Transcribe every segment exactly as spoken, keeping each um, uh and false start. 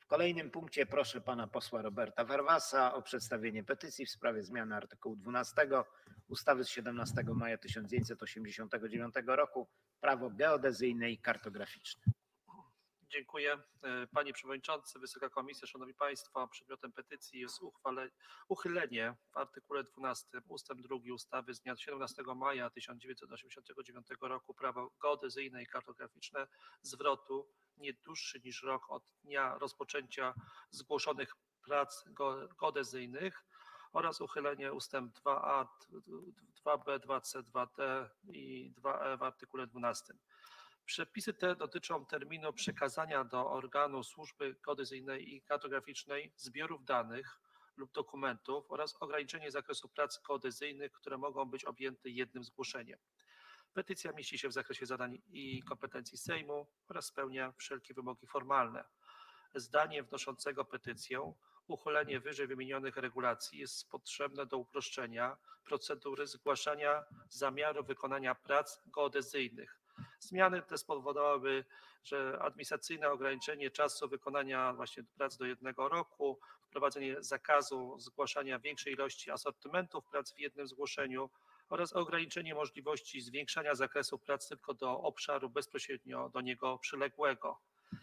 kolejnym punkcie proszę pana posła Roberta Warwasa o przedstawienie petycji w sprawie zmiany artykułu dwunastego ustawy z siedemnastego maja tysiąc dziewięćset osiemdziesiątego dziewiątego roku Prawo geodezyjne i kartograficzne. Dziękuję. Panie Przewodniczący, Wysoka Komisja, Szanowni Państwo, przedmiotem petycji jest uchwale, uchylenie w artykule dwunastym ustęp drugi ustawy z dnia siedemnastego maja tysiąc dziewięćset osiemdziesiątego dziewiątego roku Prawo geodezyjne i kartograficzne zwrotu nie dłuższy niż rok od dnia rozpoczęcia zgłoszonych prac geodezyjnych oraz uchylenie ustęp dwa a, dwa b, dwa c, dwa d i dwa e w artykule dwunastym. Przepisy te dotyczą terminu przekazania do organu służby geodezyjnej i kartograficznej zbiorów danych lub dokumentów oraz ograniczenie zakresu prac geodezyjnych, które mogą być objęte jednym zgłoszeniem. Petycja mieści się w zakresie zadań i kompetencji Sejmu oraz spełnia wszelkie wymogi formalne. Zdaniem wnoszącego petycję uchylenie wyżej wymienionych regulacji jest potrzebne do uproszczenia procedury zgłaszania zamiaru wykonania prac geodezyjnych. Zmiany te spowodowałyby, że administracyjne ograniczenie czasu wykonania właśnie prac do jednego roku, wprowadzenie zakazu zgłaszania większej ilości asortymentów prac w jednym zgłoszeniu oraz ograniczenie możliwości zwiększania zakresu prac tylko do obszaru bezpośrednio do niego przyległego.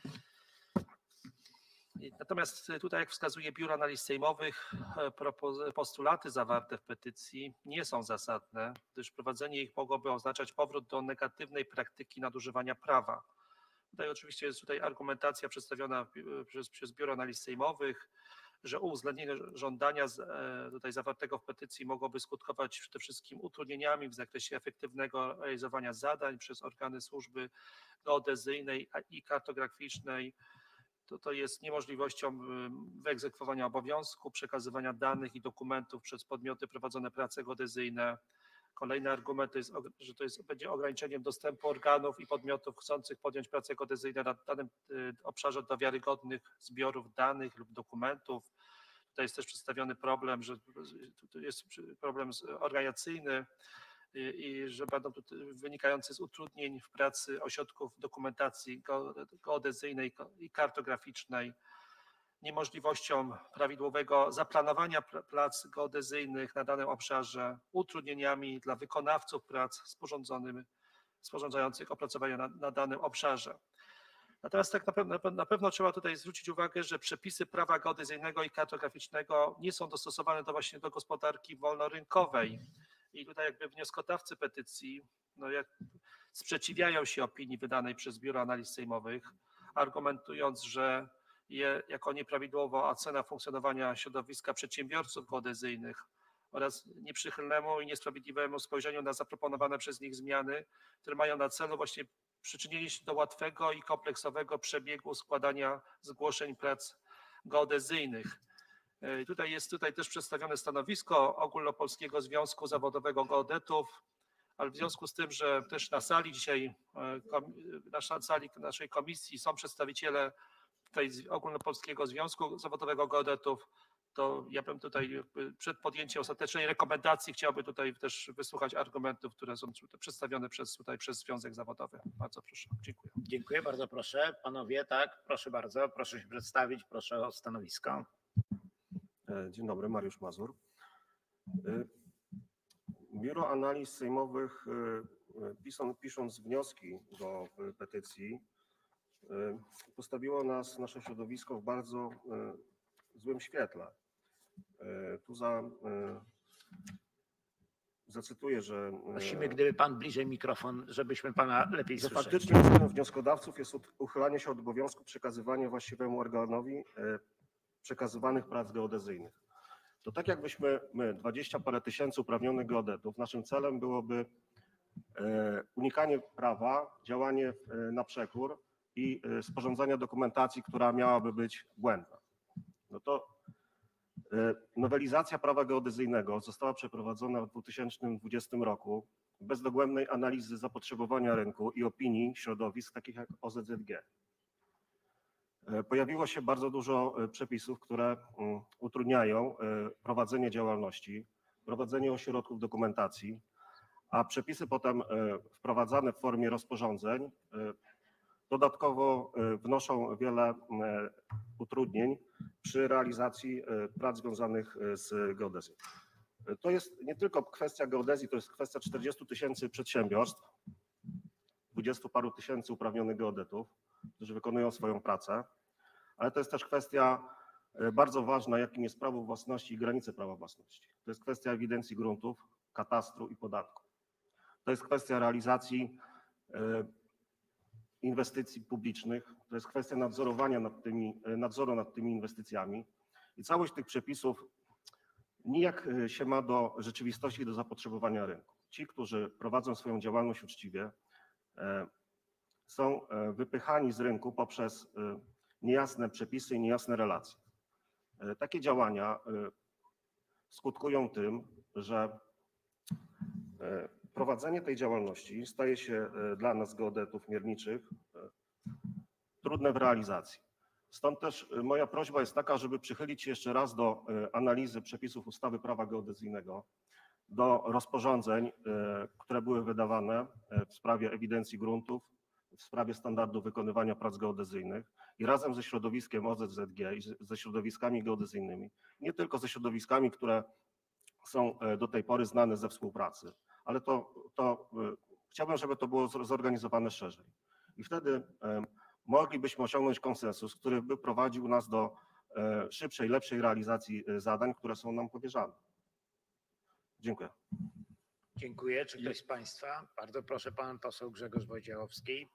Natomiast tutaj, jak wskazuje Biuro Analiz Sejmowych, postulaty zawarte w petycji nie są zasadne, gdyż wprowadzenie ich mogłoby oznaczać powrót do negatywnej praktyki nadużywania prawa. Tutaj oczywiście jest tutaj argumentacja przedstawiona przez, przez Biuro Analiz Sejmowych, że uwzględnienie żądania tutaj zawartego w petycji mogłoby skutkować przede wszystkim utrudnieniami w zakresie efektywnego realizowania zadań przez organy służby geodezyjnej i kartograficznej. To, to jest niemożliwością wyegzekwowania obowiązku, przekazywania danych i dokumentów przez podmioty prowadzone prace geodezyjne. Kolejny argument to jest, że to jest, będzie ograniczeniem dostępu organów i podmiotów chcących podjąć pracę geodezyjne na danym obszarze do wiarygodnych zbiorów danych lub dokumentów. Tutaj jest też przedstawiony problem, że tu jest problem organizacyjny i że będą wynikające z utrudnień w pracy ośrodków dokumentacji geodezyjnej i kartograficznej, niemożliwością prawidłowego zaplanowania prac geodezyjnych na danym obszarze, utrudnieniami dla wykonawców prac sporządzających opracowania na, na danym obszarze. Natomiast tak na pewno, na pewno trzeba tutaj zwrócić uwagę, że przepisy prawa geodezyjnego i kartograficznego nie są dostosowane do właśnie do gospodarki wolnorynkowej. I tutaj jakby wnioskodawcy petycji no jak sprzeciwiają się opinii wydanej przez Biuro Analiz Sejmowych, argumentując, że je jako nieprawidłowa ocena funkcjonowania środowiska przedsiębiorców geodezyjnych oraz nieprzychylnemu i niesprawiedliwemu spojrzeniu na zaproponowane przez nich zmiany, które mają na celu właśnie przyczynienie się do łatwego i kompleksowego przebiegu składania zgłoszeń prac geodezyjnych. Tutaj jest tutaj też przedstawione stanowisko Ogólnopolskiego Związku Zawodowego Geodetów, ale w związku z tym, że też na sali dzisiaj, na sali naszej komisji są przedstawiciele tutaj Ogólnopolskiego Związku Zawodowego Geodetów, to ja bym tutaj przed podjęciem ostatecznej rekomendacji chciałbym tutaj też wysłuchać argumentów, które są przedstawione przez, tutaj przez Związek Zawodowy. Bardzo proszę. Dziękuję. Dziękuję bardzo, proszę. Panowie, tak, proszę bardzo, proszę się przedstawić, proszę o stanowisko. Dzień dobry, Mariusz Mazur. Biuro Analiz Sejmowych, pisząc wnioski do petycji, postawiło nas, nasze środowisko w bardzo złym świetle. Tu za, zacytuję, że... Prosimy, gdyby pan bliżej mikrofon, żebyśmy pana lepiej że słyszeli. Faktycznym celem wnioskodawców jest uchylanie się od obowiązku przekazywania właściwemu organowi przekazywanych prac geodezyjnych. To tak jakbyśmy my, dwadzieścia parę tysięcy uprawnionych geodetów, naszym celem byłoby unikanie prawa, działanie na przekór i sporządzanie dokumentacji, która miałaby być błędna. No to nowelizacja prawa geodezyjnego została przeprowadzona w dwa tysiące dwudziestym roku bez dogłębnej analizy zapotrzebowania rynku i opinii środowisk takich jak O Z Z G. Pojawiło się bardzo dużo przepisów, które utrudniają prowadzenie działalności, prowadzenie ośrodków dokumentacji, a przepisy potem wprowadzane w formie rozporządzeń dodatkowo wnoszą wiele utrudnień utrudnień przy realizacji prac związanych z geodezją. To jest nie tylko kwestia geodezji, to jest kwestia czterdziestu tysięcy przedsiębiorstw, dwudziestu paru tysięcy uprawnionych geodetów, którzy wykonują swoją pracę, ale to jest też kwestia bardzo ważna, jakim jest prawo własności i granice prawa własności. To jest kwestia ewidencji gruntów, katastru i podatku. To jest kwestia realizacji inwestycji publicznych, to jest kwestia nadzorowania nad tymi, nadzoru nad tymi inwestycjami i całość tych przepisów nijak się ma do rzeczywistości i do zapotrzebowania rynku. Ci, którzy prowadzą swoją działalność uczciwie, są wypychani z rynku poprzez niejasne przepisy i niejasne relacje. Takie działania skutkują tym, że prowadzenie tej działalności staje się dla nas, geodetów mierniczych, trudne w realizacji. Stąd też moja prośba jest taka, żeby przychylić się jeszcze raz do analizy przepisów ustawy prawa geodezyjnego, do rozporządzeń, które były wydawane w sprawie ewidencji gruntów, w sprawie standardu wykonywania prac geodezyjnych i razem ze środowiskiem O Z Z G i ze środowiskami geodezyjnymi, nie tylko ze środowiskami, które są do tej pory znane ze współpracy, ale to, to chciałbym, żeby to było zorganizowane szerzej. I wtedy moglibyśmy osiągnąć konsensus, który by prowadził nas do szybszej, lepszej realizacji zadań, które są nam powierzane. Dziękuję. Dziękuję. Czy ktoś z Państwa? Bardzo proszę, pan poseł Grzegorz Wojciechowski.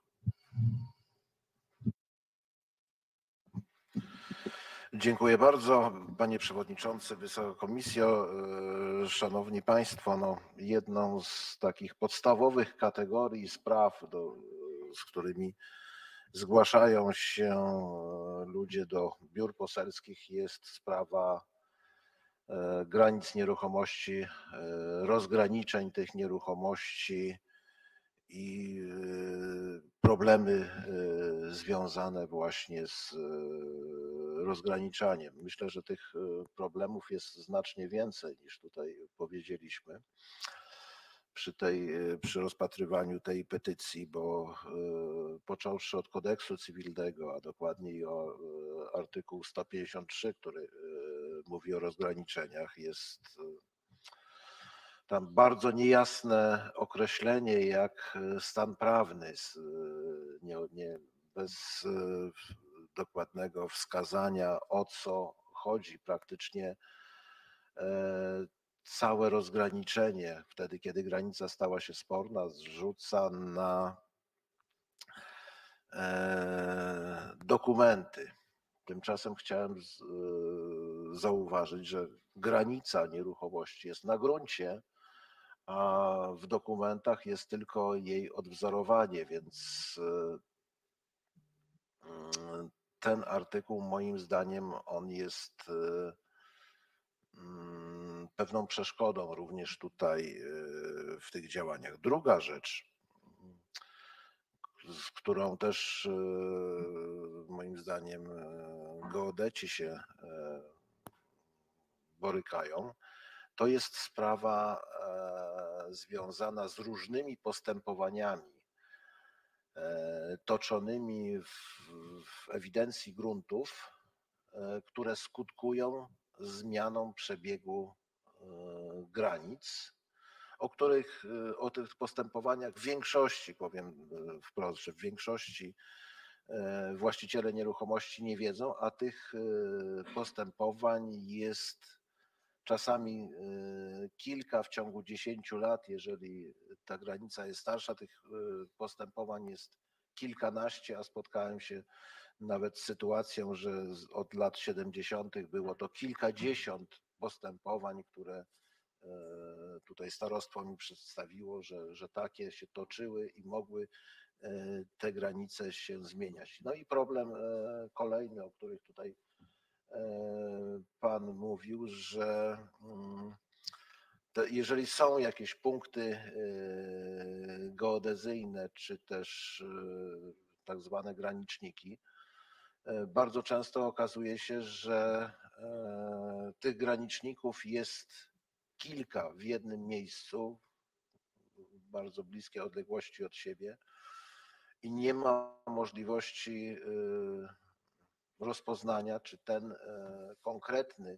Dziękuję bardzo. Panie Przewodniczący, Wysoka Komisjo, Szanowni Państwo, no, jedną z takich podstawowych kategorii spraw, do, z którymi zgłaszają się ludzie do biur poselskich, jest sprawa granic nieruchomości, rozgraniczeń tych nieruchomości i problemy związane właśnie z rozgraniczaniem. Myślę, że tych problemów jest znacznie więcej niż tutaj powiedzieliśmy przy, tej, przy rozpatrywaniu tej petycji, bo począwszy od kodeksu cywilnego, a dokładniej o artykuł sto pięćdziesiąt trzy, który mówi o rozgraniczeniach, jest tam bardzo niejasne określenie, jak stan prawny, nie, nie, bez dokładnego wskazania, o co chodzi. Praktycznie całe rozgraniczenie, wtedy kiedy granica stała się sporna, zrzuca na dokumenty. Tymczasem chciałem zauważyć, że granica nieruchomości jest na gruncie, a w dokumentach jest tylko jej odwzorowanie, więc ten artykuł, moim zdaniem, on jest pewną przeszkodą również tutaj w tych działaniach. Druga rzecz, z którą też moim zdaniem geodeci się borykają, to jest sprawa związana z różnymi postępowaniami toczonymi w, w ewidencji gruntów, które skutkują zmianą przebiegu granic, o których, o tych postępowaniach w większości, powiem wprost, że w większości właściciele nieruchomości nie wiedzą, a tych postępowań jest czasami kilka w ciągu dziesięciu lat. Jeżeli ta granica jest starsza, tych postępowań jest kilkanaście, a spotkałem się nawet z sytuacją, że od lat siedemdziesiątych było to kilkadziesiąt postępowań, które tutaj starostwo mi przedstawiło, że, że takie się toczyły i mogły te granice się zmieniać. No i problem kolejny, o których tutaj Pan mówił, że jeżeli są jakieś punkty geodezyjne, czy też tak zwane graniczniki, bardzo często okazuje się, że tych graniczników jest kilka w jednym miejscu, w bardzo bliskiej odległości od siebie i nie ma możliwości rozpoznania, czy ten konkretny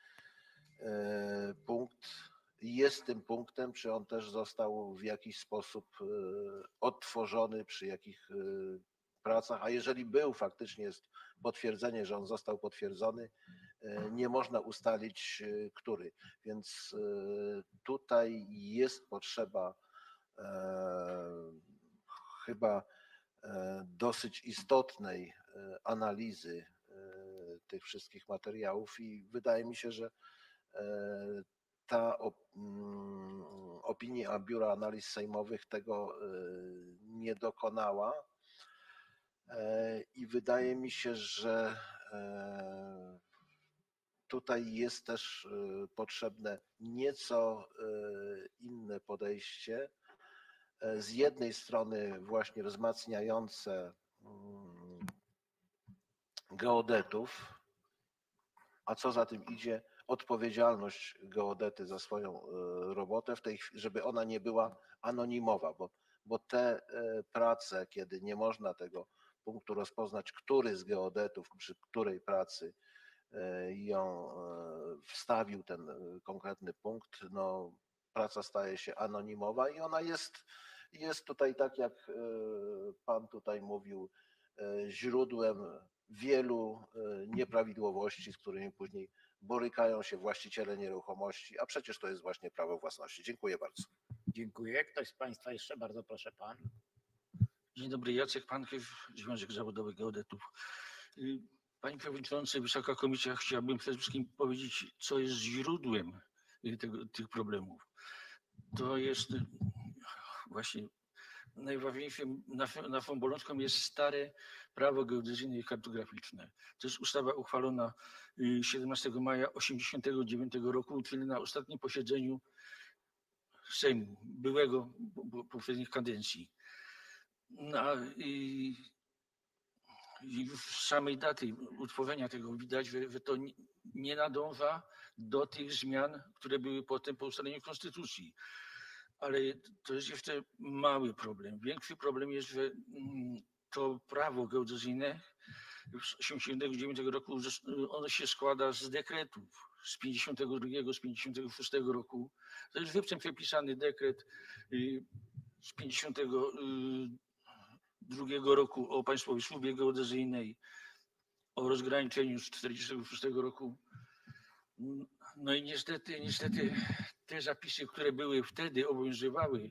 punkt jest tym punktem, czy on też został w jakiś sposób odtworzony, przy jakich pracach, a jeżeli był, faktycznie jest potwierdzenie, że on został potwierdzony, nie można ustalić, który. Więc tutaj jest potrzeba chyba dosyć istotnej analizy tych wszystkich materiałów i wydaje mi się, że ta opinia Biura Analiz Sejmowych tego nie dokonała i wydaje mi się, że tutaj jest też potrzebne nieco inne podejście. Z jednej strony właśnie wzmacniające geodetów, a co za tym idzie, odpowiedzialność geodety za swoją robotę, w tej, żeby ona nie była anonimowa, bo, bo te prace, kiedy nie można tego punktu rozpoznać, który z geodetów przy której pracy ją wstawił, ten konkretny punkt, no, praca staje się anonimowa i ona jest, jest tutaj, tak jak pan tutaj mówił, źródłem wielu nieprawidłowości, z którymi później borykają się właściciele nieruchomości, a przecież to jest właśnie prawo własności. Dziękuję bardzo. Dziękuję. Ktoś z państwa jeszcze? Bardzo proszę, pan. Dzień dobry, Jacek Pankiew, Związek Zawodowy Geodetów. Panie Przewodniczący, Wysoka Komisja, chciałbym przede wszystkim powiedzieć, co jest źródłem tego, tych problemów. To jest właśnie najważniejszym naszą bolączką jest stare prawo geodezyjne i kartograficzne. To jest ustawa uchwalona siedemnastego maja tysiąc dziewięćset osiemdziesiątego dziewiątego roku, czyli na ostatnim posiedzeniu Sejmu, byłego poprzednich kadencji. No, i, i w samej daty utworzenia tego widać, że, że to nie, nie nadąża do tych zmian, które były potem po ustaleniu konstytucji. Ale to jest jeszcze mały problem. Większy problem jest, że to prawo geodezyjne z tysiąc dziewięćset osiemdziesiątego dziewiątego roku, ono się składa z dekretów z pięćdziesiątego drugiego, z pięćdziesiątego szóstego roku. To jest żywcem przepisany dekret z pięćdziesiątego drugiego roku o Państwowej Służbie Geodezyjnej, o rozgraniczeniu z czterdziestego szóstego roku. No i niestety, niestety te zapisy, które były wtedy, obowiązywały,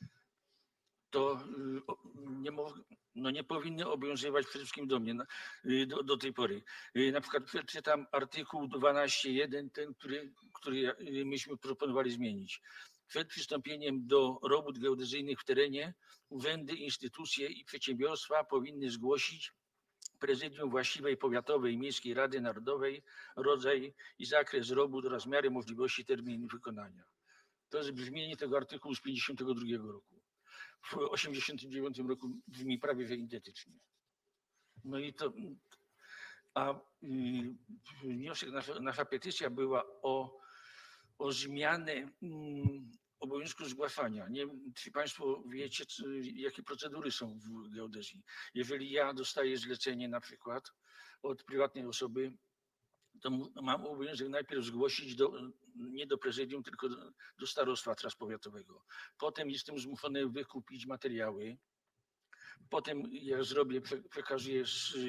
to nie, no nie powinny obowiązywać przede wszystkim do mnie, do, do tej pory. Na przykład przeczytam artykuł dwanaście jeden, ten, który, który myśmy proponowali zmienić. Przed przystąpieniem do robót geodezyjnych w terenie urzędy, instytucje i przedsiębiorstwa powinny zgłosić prezydium właściwej powiatowej miejskiej Rady Narodowej rodzaj i zakres robót, rozmiary, możliwości, termin wykonania. To jest brzmienie tego artykułu z pięćdziesiątego drugiego roku. W osiemdziesiątym dziewiątym roku brzmi prawie że identycznie. No i to, a y, wniosek, nasza, nasza petycja była o, o zmianę y, obowiązku zgłaszania. Nie wiem, czy Państwo wiecie, czy, jakie procedury są w geodezji. Jeżeli ja dostaję zlecenie na przykład od prywatnej osoby, to mam obowiązek najpierw zgłosić do, nie do prezydium, tylko do, do starostwa teraz powiatowego. Potem jestem zmuszony wykupić materiały. Potem ja zrobię, przekazuję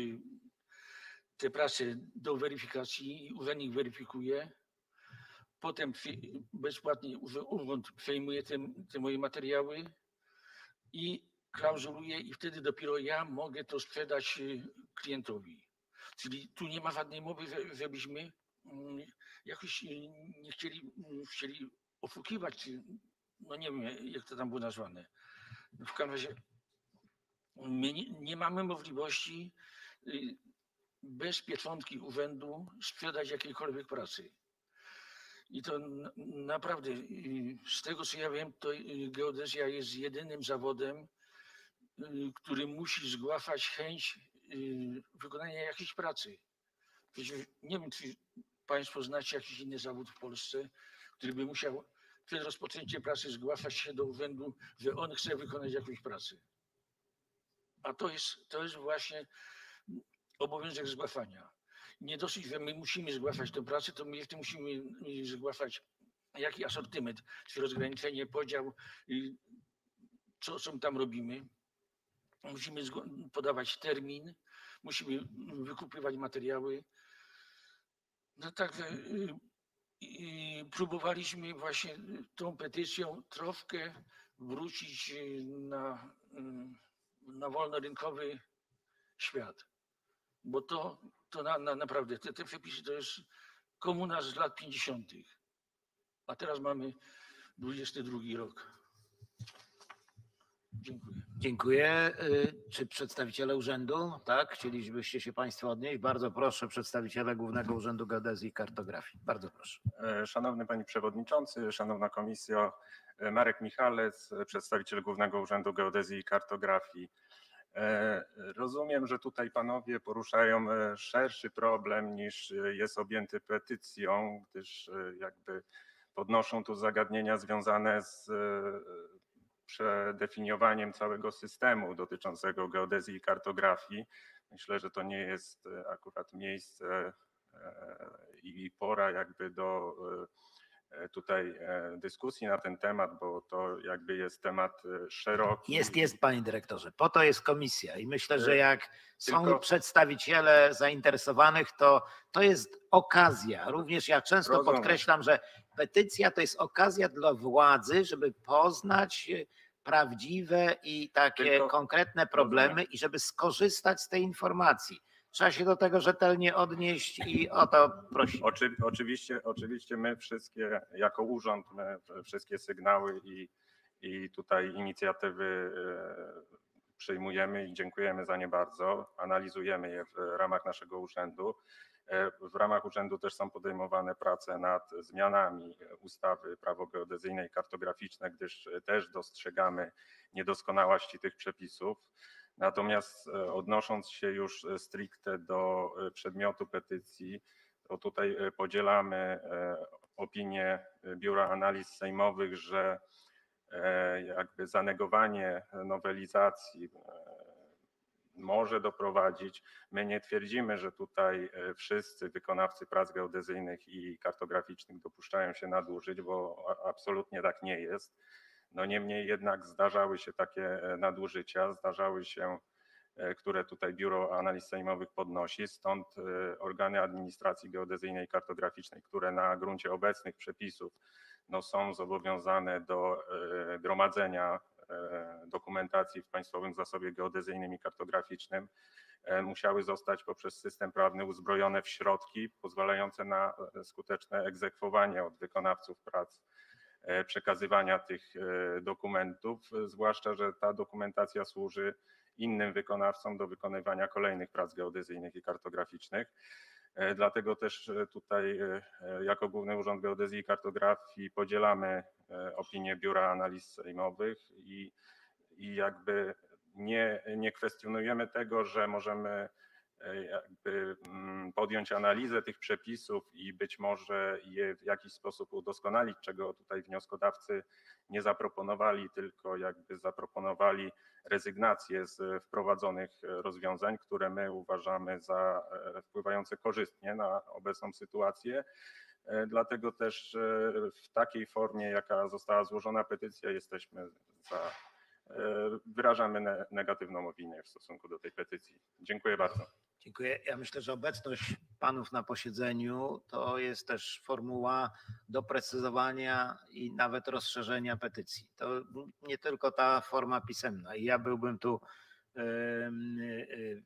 te prace do weryfikacji i urzędnik weryfikuje. Potem bezpłatnie urząd przejmuje te, te moje materiały i klauzuluje i wtedy dopiero ja mogę to sprzedać klientowi. Czyli tu nie ma żadnej mowy, żebyśmy jakoś nie chcieli, chcieli oszukiwać, no nie wiem, jak to tam było nazwane. W każdym razie my nie, nie mamy możliwości bez pieczątki urzędu sprzedać jakiejkolwiek pracy. I to naprawdę, z tego co ja wiem, to geodezja jest jedynym zawodem, który musi zgłaszać chęć wykonania jakiejś pracy. Przecież nie wiem, czy Państwo znacie jakiś inny zawód w Polsce, który by musiał przed rozpoczęciem pracy zgłaszać się do urzędu, że on chce wykonać jakąś pracę. A to jest, to jest właśnie obowiązek zgłaszania. Nie dosyć, że my musimy zgłaszać tę pracę, to my jeszcze musimy zgłaszać jaki asortyment, czy rozgraniczenie, podział, co, co tam robimy. Musimy podawać termin, musimy wykupywać materiały. No także i próbowaliśmy właśnie tą petycją troszkę wrócić na, na wolnorynkowy świat. Bo to, to na, na, naprawdę, te, te przepisy to jest komunarz z lat pięćdziesiątych. A teraz mamy dwudziesty drugi rok. Dziękuję. Dziękuję. Czy przedstawiciele urzędu, tak? Chcielibyście się Państwo odnieść? Bardzo proszę, przedstawiciele Głównego Urzędu Geodezji i Kartografii. Bardzo proszę. Szanowny Panie Przewodniczący, Szanowna Komisjo, Marek Michalec, przedstawiciel Głównego Urzędu Geodezji i Kartografii. Rozumiem, że tutaj panowie poruszają szerszy problem niż jest objęty petycją, gdyż jakby podnoszą tu zagadnienia związane z przedefiniowaniem całego systemu dotyczącego geodezji i kartografii. Myślę, że to nie jest akurat miejsce i pora jakby do tutaj dyskusji na ten temat, bo to jakby jest temat szeroki. Jest, jest Panie Dyrektorze, po to jest komisja i myślę, że jak są Tylko... przedstawiciele zainteresowanych, to to jest okazja. Również ja często Rozumiem. podkreślam, że petycja to jest okazja dla władzy, żeby poznać prawdziwe i takie Tylko... konkretne problemy Rozumiem. i żeby skorzystać z tej informacji. Trzeba się do tego rzetelnie odnieść i o to prosimy. Oczy, oczywiście, oczywiście my wszystkie, jako urząd, my wszystkie sygnały i, i tutaj inicjatywy przyjmujemy i dziękujemy za nie bardzo. Analizujemy je w ramach naszego urzędu. W ramach urzędu też są podejmowane prace nad zmianami ustawy Prawo geodezyjne i kartograficzne, gdyż też dostrzegamy niedoskonałości tych przepisów. Natomiast odnosząc się już stricte do przedmiotu petycji, to tutaj podzielamy opinię Biura Analiz Sejmowych, że jakby zanegowanie nowelizacji może doprowadzić. My nie twierdzimy, że tutaj wszyscy wykonawcy prac geodezyjnych i kartograficznych dopuszczają się nadużyć, bo absolutnie tak nie jest. No niemniej jednak zdarzały się takie nadużycia, zdarzały się, które tutaj Biuro Analiz Sejmowych podnosi, stąd organy administracji geodezyjnej i kartograficznej, które na gruncie obecnych przepisów no, są zobowiązane do gromadzenia dokumentacji w Państwowym Zasobie Geodezyjnym i Kartograficznym, musiały zostać poprzez system prawny uzbrojone w środki pozwalające na skuteczne egzekwowanie od wykonawców prac przekazywania tych dokumentów, zwłaszcza że ta dokumentacja służy innym wykonawcom do wykonywania kolejnych prac geodezyjnych i kartograficznych. Dlatego też tutaj jako Główny Urząd Geodezji i Kartografii podzielamy opinię Biura Analiz Sejmowych i, i jakby nie, nie kwestionujemy tego, że możemy jakby podjąć analizę tych przepisów i być może je w jakiś sposób udoskonalić, czego tutaj wnioskodawcy nie zaproponowali, tylko jakby zaproponowali rezygnację z wprowadzonych rozwiązań, które my uważamy za wpływające korzystnie na obecną sytuację. Dlatego też w takiej formie, jaka została złożona petycja, jesteśmy za, wyrażamy negatywną opinię w stosunku do tej petycji. Dziękuję bardzo. Dziękuję. Ja myślę, że obecność panów na posiedzeniu to jest też formuła doprecyzowania i nawet rozszerzenia petycji. To nie tylko ta forma pisemna. I ja byłbym tu yy, yy,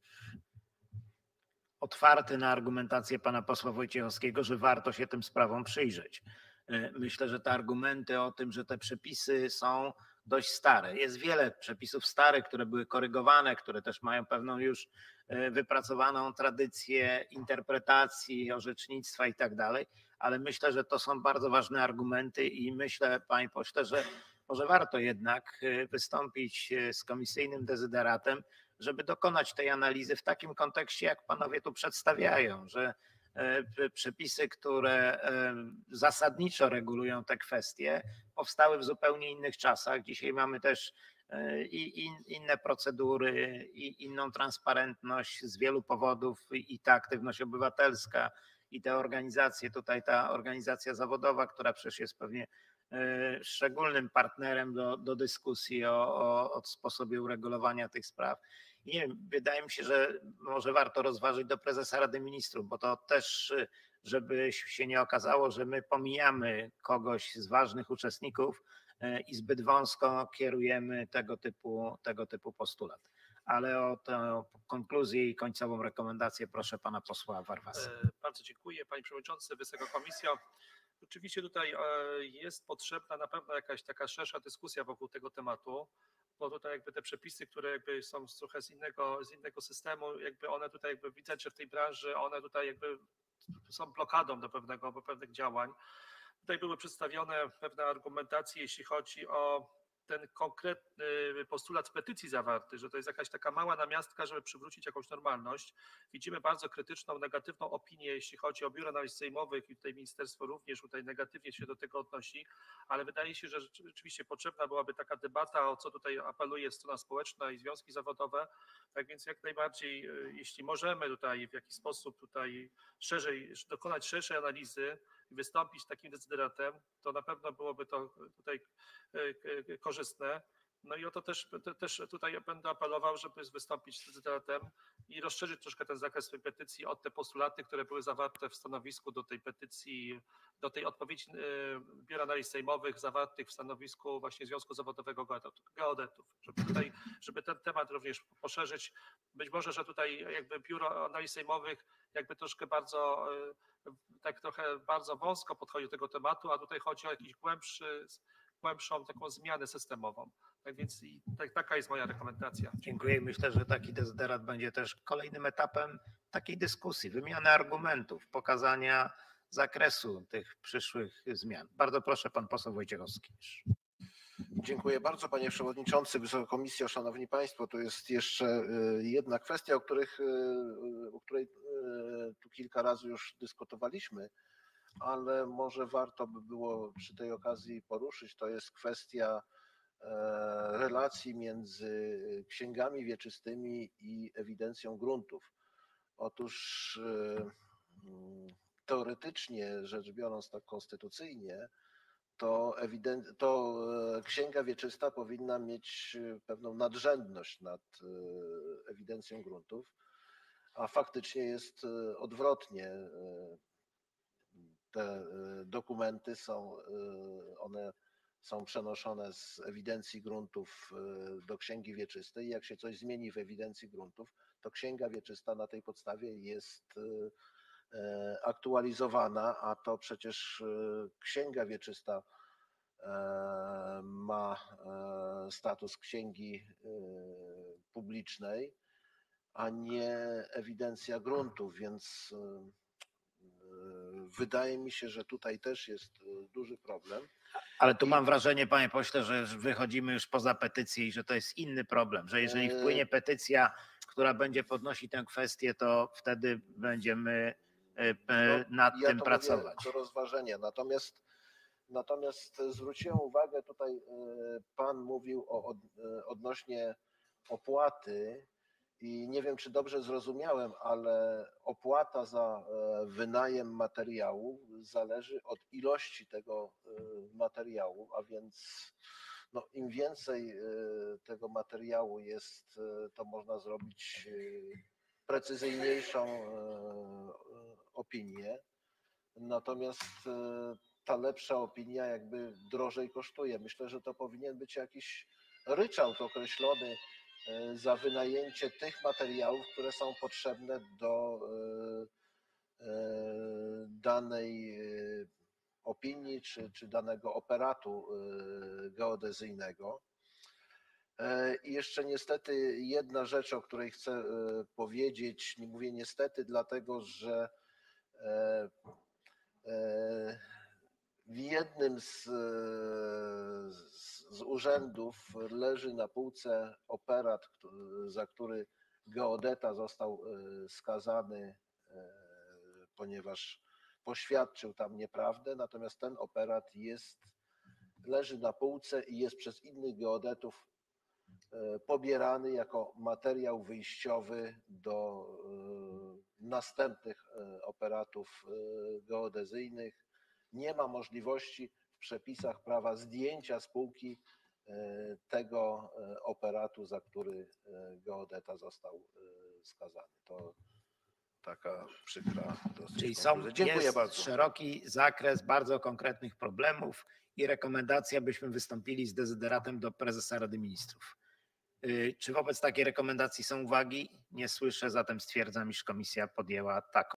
otwarty na argumentację pana posła Wojciechowskiego, że warto się tym sprawom przyjrzeć. Myślę, że te argumenty o tym, że te przepisy są dość stare. Jest wiele przepisów starych, które były korygowane, które też mają pewną już wypracowaną tradycję interpretacji, orzecznictwa i tak dalej, ale myślę, że to są bardzo ważne argumenty i myślę, panie pośle, że może warto jednak wystąpić z komisyjnym dezyderatem, żeby dokonać tej analizy w takim kontekście, jak panowie tu przedstawiają, że przepisy, które zasadniczo regulują te kwestie, powstały w zupełnie innych czasach. Dzisiaj mamy też i, i inne procedury, i inną transparentność z wielu powodów, i ta aktywność obywatelska, i te organizacje, tutaj ta organizacja zawodowa, która przecież jest pewnie szczególnym partnerem do, do dyskusji o, o, o sposobie uregulowania tych spraw. I nie wiem, wydaje mi się, że może warto rozważyć do prezesa Rady Ministrów, bo to też, żeby się nie okazało, że my pomijamy kogoś z ważnych uczestników i zbyt wąsko kierujemy tego typu, tego typu postulat. Ale o tę konkluzję i końcową rekomendację proszę pana posła Warwasa. Bardzo dziękuję, panie przewodniczący, Wysoka Komisjo. Oczywiście tutaj jest potrzebna na pewno jakaś taka szersza dyskusja wokół tego tematu, bo tutaj jakby te przepisy, które jakby są trochę z innego, z innego systemu, jakby one tutaj jakby widać, że w tej branży one tutaj jakby są blokadą do pewnego, do pewnych działań. Tutaj były przedstawione pewne argumentacje, jeśli chodzi o ten konkretny postulat w petycji zawarty, że to jest jakaś taka mała namiastka, żeby przywrócić jakąś normalność. Widzimy bardzo krytyczną, negatywną opinię, jeśli chodzi o Biuro Analiz Sejmowych i tutaj ministerstwo również tutaj negatywnie się do tego odnosi, ale wydaje się, że rzeczywiście potrzebna byłaby taka debata, o co tutaj apeluje strona społeczna i związki zawodowe. Tak więc jak najbardziej, jeśli możemy tutaj w jakiś sposób tutaj szerzej, dokonać szerszej analizy, wystąpić z takim decyderatem, to na pewno byłoby to tutaj korzystne. No i o to też, też tutaj będę apelował, żeby wystąpić z decyderatem i rozszerzyć troszkę ten zakres tej petycji od te postulaty, które były zawarte w stanowisku do tej petycji, do tej odpowiedzi Biura Analiz Sejmowych zawartych w stanowisku właśnie Związku Zawodowego Geodetów, żeby tutaj, żeby ten temat również poszerzyć. Być może, że tutaj jakby Biuro Analiz Sejmowych jakby troszkę bardzo tak trochę bardzo wąsko podchodzi do tego tematu, a tutaj chodzi o jakiś głębszy, głębszą taką zmianę systemową. Tak więc i tak, taka jest moja rekomendacja. Dziękuję. Myślę, że taki dezyderat będzie też kolejnym etapem takiej dyskusji, wymiany argumentów, pokazania zakresu tych przyszłych zmian. Bardzo proszę, pan poseł Wojciechowski. Dziękuję bardzo, panie przewodniczący, Wysoka Komisjo, szanowni państwo. Tu jest jeszcze jedna kwestia, o, których, o której tu kilka razy już dyskutowaliśmy, ale może warto by było przy tej okazji poruszyć. To jest kwestia relacji między księgami wieczystymi i ewidencją gruntów. Otóż teoretycznie rzecz biorąc, tak konstytucyjnie, to, ewident, to księga wieczysta powinna mieć pewną nadrzędność nad ewidencją gruntów, a faktycznie jest odwrotnie. Te dokumenty są, one są przenoszone z ewidencji gruntów do księgi wieczystej. Jak się coś zmieni w ewidencji gruntów, to księga wieczysta na tej podstawie jest aktualizowana, a to przecież księga wieczysta ma status księgi publicznej, a nie ewidencja gruntów, więc wydaje mi się, że tutaj też jest duży problem. Ale tu mam wrażenie, panie pośle, że wychodzimy już poza petycję i że to jest inny problem, że jeżeli wpłynie petycja, która będzie podnosić tę kwestię, to wtedy będziemy nad ja tym to pracować. Do rozważenia. Natomiast, natomiast zwróciłem uwagę, tutaj pan mówił o odnośnie opłaty i nie wiem, czy dobrze zrozumiałem, ale opłata za wynajem materiału zależy od ilości tego materiału, a więc no, im więcej tego materiału jest, to można zrobić precyzyjniejszą opinię. Natomiast ta lepsza opinia jakby drożej kosztuje. Myślę, że to powinien być jakiś ryczałt określony za wynajęcie tych materiałów, które są potrzebne do danej opinii czy, czy danego operatu geodezyjnego. I jeszcze niestety jedna rzecz, o której chcę powiedzieć, nie mówię niestety, dlatego że w jednym z, z urzędów leży na półce operat, za który geodeta został skazany, ponieważ poświadczył tam nieprawdę, natomiast ten operat jest, leży na półce i jest przez innych geodetów pobierany jako materiał wyjściowy do następnych operatów geodezyjnych. Nie ma możliwości w przepisach prawa zdjęcia spółki tego operatu, za który geodeta został skazany. To taka przykra dosyć Czyli są, konkluzja. Dziękuję jest bardzo. szeroki zakres bardzo konkretnych problemów i rekomendacja, byśmy wystąpili z dezyderatem do prezesa Rady Ministrów. Czy wobec takiej rekomendacji są uwagi? Nie słyszę, zatem stwierdzam, iż komisja podjęła taką.